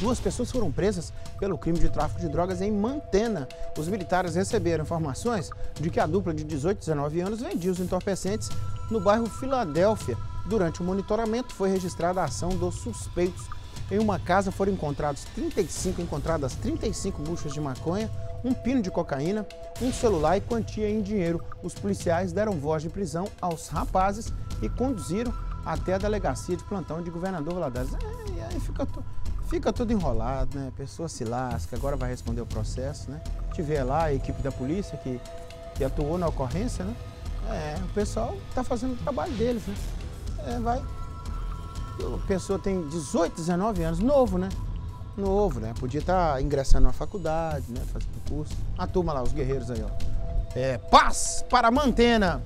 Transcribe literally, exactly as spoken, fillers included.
Duas pessoas foram presas pelo crime de tráfico de drogas em Mantena. Os militares receberam informações de que a dupla de dezoito e dezenove anos vendia os entorpecentes no bairro Filadélfia. Durante o monitoramento foi registrada a ação dos suspeitos. Em uma casa foram encontrados trinta e cinco, encontradas trinta e cinco buchas de maconha, um pino de cocaína, um celular e quantia em dinheiro. Os policiais deram voz de prisão aos rapazes e conduziram até a delegacia de plantão de Governador Valadares. É, e aí fica, to, fica tudo enrolado, né? A pessoa se lasca, agora vai responder o processo, né? Tiver lá a equipe da polícia que, que atuou na ocorrência, né? É, o pessoal está fazendo o trabalho deles, né? É, vai. A pessoa tem dezoito, dezenove anos, novo, né? Novo, né? Podia estar ingressando na faculdade, né? Fazendo curso. A turma lá, os guerreiros aí, ó. É, paz para Mantena!